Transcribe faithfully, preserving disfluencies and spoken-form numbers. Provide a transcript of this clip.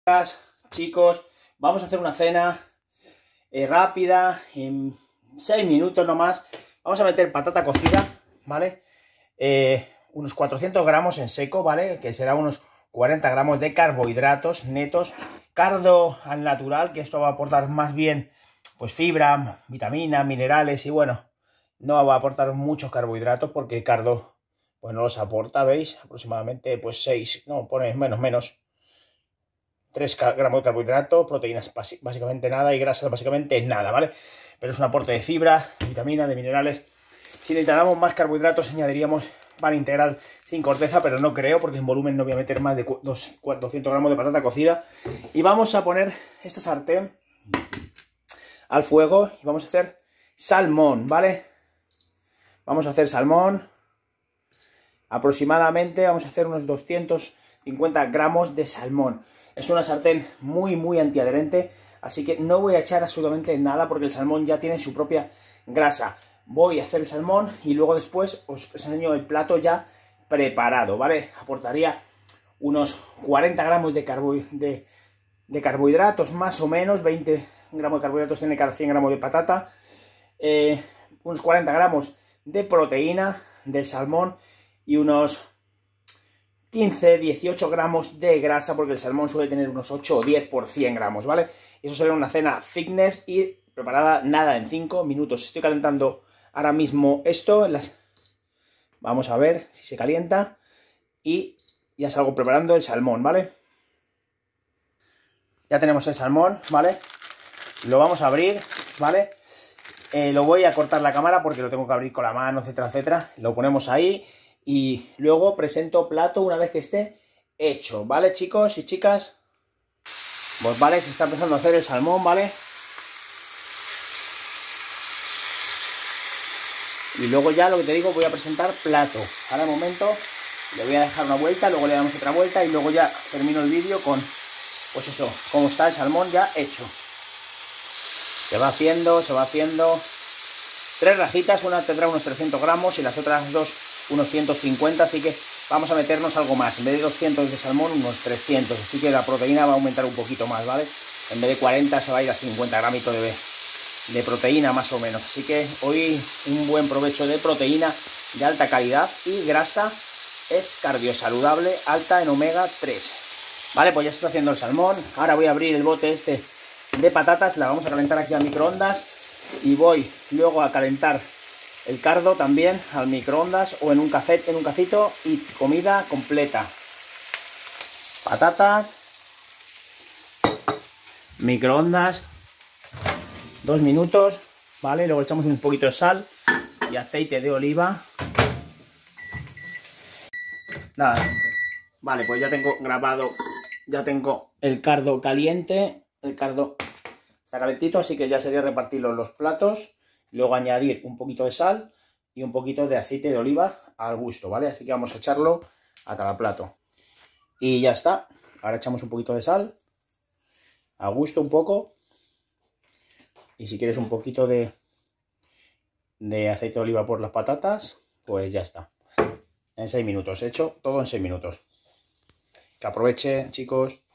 Chicos, vamos a hacer una cena eh, rápida, en seis minutos nomás. Vamos a meter patata cocida, ¿vale? Eh, unos cuatrocientos gramos en seco, ¿vale? Que será unos cuarenta gramos de carbohidratos netos. Cardo al natural, que esto va a aportar más bien pues fibra, vitaminas, minerales y bueno, no va a aportar muchos carbohidratos porque el cardo pues no los aporta, ¿veis? Aproximadamente pues seis, no, pone menos, menos. tres gramos de carbohidratos, proteínas básicamente nada y grasas básicamente nada, ¿vale? Pero es un aporte de fibra, de vitamina, de minerales. Si necesitáramos más carbohidratos añadiríamos pan integral sin corteza, pero no creo porque en volumen no voy a meter más de doscientos gramos de patata cocida. Y vamos a poner esta sartén al fuego y vamos a hacer salmón, ¿vale? Vamos a hacer salmón. Aproximadamente vamos a hacer unos doscientos cincuenta gramos de salmón. Es una sartén muy muy antiadherente, así que no voy a echar absolutamente nada porque el salmón ya tiene su propia grasa. Voy a hacer el salmón y luego después os enseño el plato ya preparado, ¿vale? Aportaría unos cuarenta gramos de, carbo de, de carbohidratos, más o menos, veinte gramos de carbohidratos tiene cada cien gramos de patata, eh, unos cuarenta gramos de proteína del salmón y unos quince a dieciocho gramos de grasa, porque el salmón suele tener unos ocho o diez por cien gramos, ¿vale? Eso sería una cena fitness y preparada nada en cinco minutos. Estoy calentando ahora mismo esto. En las... Vamos a ver si se calienta. Y ya salgo preparando el salmón, ¿vale? Ya tenemos el salmón, ¿vale? Lo vamos a abrir, ¿vale? Eh, lo voy a cortar la cámara porque lo tengo que abrir con la mano, etcétera, etcétera. Lo ponemos ahí. Y luego presento plato una vez que esté hecho, ¿vale, chicos y chicas? Pues vale, se está empezando a hacer el salmón, ¿vale? Y luego ya, lo que te digo, voy a presentar plato. Ahora un momento, le voy a dejar una vuelta, luego le damos otra vuelta y luego ya termino el vídeo con, pues eso, cómo está el salmón ya hecho. Se va haciendo, se va haciendo. Tres rajitas, una tendrá unos trescientos gramos y las otras dos unos ciento cincuenta, así que vamos a meternos algo más. En vez de doscientos de salmón, unos trescientos, así que la proteína va a aumentar un poquito más, ¿vale? En vez de cuarenta se va a ir a cincuenta gramitos de, de proteína más o menos. Así que hoy un buen provecho de proteína de alta calidad y grasa es cardiosaludable, alta en omega tres. Vale, pues ya se está haciendo el salmón. Ahora voy a abrir el bote este de patatas, la vamos a calentar aquí al microondas y voy luego a calentar el cardo también al microondas o en un café, en un cacito y comida completa. Patatas, microondas, dos minutos, ¿vale? Luego echamos un poquito de sal y aceite de oliva. Nada, vale, pues ya tengo grabado, ya tengo el cardo caliente, el cardo está calentito, así que ya sería repartirlo en los platos. Luego añadir un poquito de sal y un poquito de aceite de oliva al gusto, ¿vale? Así que vamos a echarlo a cada plato. Y ya está. Ahora echamos un poquito de sal. A gusto un poco. Y si quieres un poquito de, de aceite de oliva por las patatas, pues ya está. En seis minutos. He hecho todo en seis minutos. Que aproveche, chicos.